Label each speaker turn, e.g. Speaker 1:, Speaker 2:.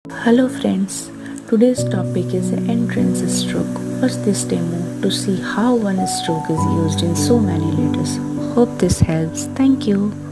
Speaker 1: Hello friends, today's topic is the entrance stroke. Watch this demo to see how one stroke is used in so many letters. Hope this helps. Thank you.